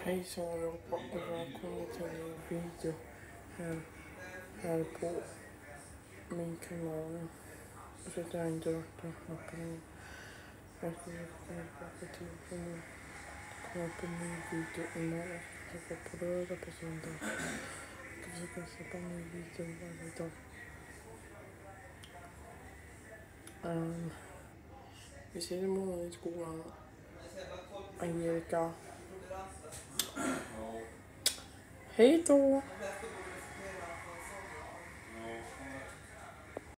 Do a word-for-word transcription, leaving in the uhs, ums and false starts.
Hejsan allihopa och välkomna till en ny video här, här på min kanal. Så att jag inte varit där knappen. Jag ska komma tillbaka till för nu. Kolla på en ny video imorgon. Jag ska på lördag på söndag. Jag ska försöka släppa en ny video varje dag. Um, vi ser imorgon i skolan. Angelica. Hej då!